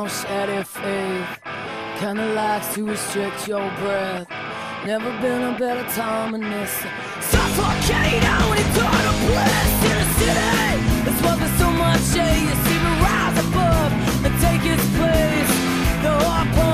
staunch at your faith, kinda likes to restrict your breath. Never been a better time than this. Suffocate out when it's on a bliss in a city. It's worth so much, yeah. You see me rise above and take its place. The heart